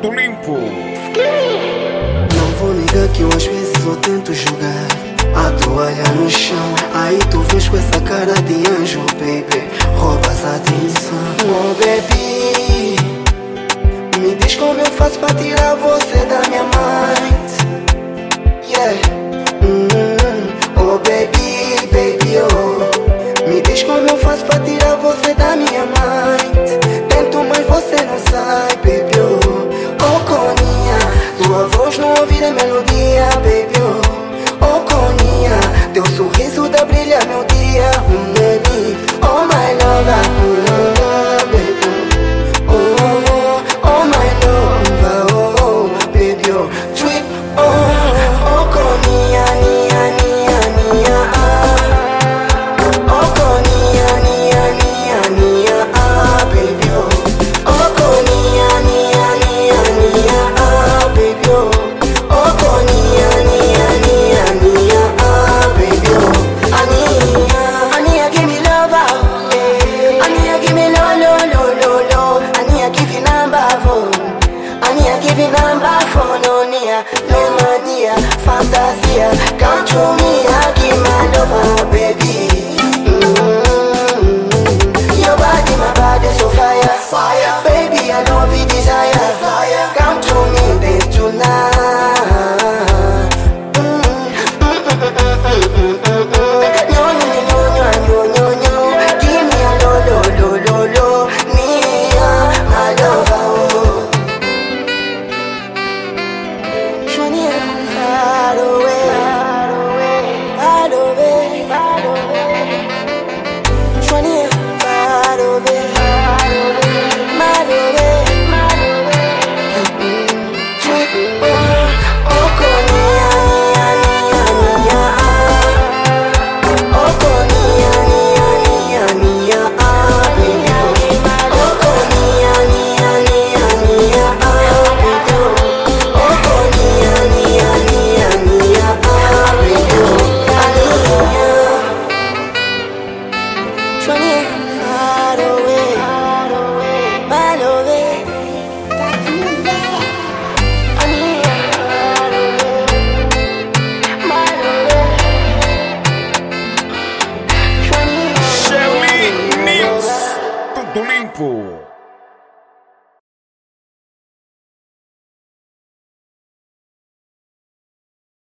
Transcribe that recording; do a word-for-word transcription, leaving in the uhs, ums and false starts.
Dedo Limpo. Não vou negar que eu às vezes eu tento jogar a toalha no chão. Aí tu vês com essa cara de anjo, baby, roubas a atenção. Oh baby, me diz como eu faço pra tirar você da minha mind. Yeah. Mm-hmm. Oh baby, baby, oh, me diz como eu faço pra tirar você da minha mind. Tento, mas você não sai, baby, oh. Oh coninha, tua voz não ouvir a melodia, baby, oh. Oh coninha, teu sorriso dá brilha meu dia, um baby. Oh my lover, oh baby, oh, oh my lover, oh baby, oh trip, oh, oh coninha, nia, nia, nia, ah. Oh coninha, nia, nia, nia, ah, baby, oh. Oh coninha, nia, nia, nia, ah, baby, oh. Oh coninha, nia, nia, nia, ah, baby, oh. Ania, Ania, give me love, eh. Ania, give me lo, lo, lo, lo, lo. Ania, give me number phone. Ania, give me number phone, oh nia, no mania, fantasia. Come to me, I give my love.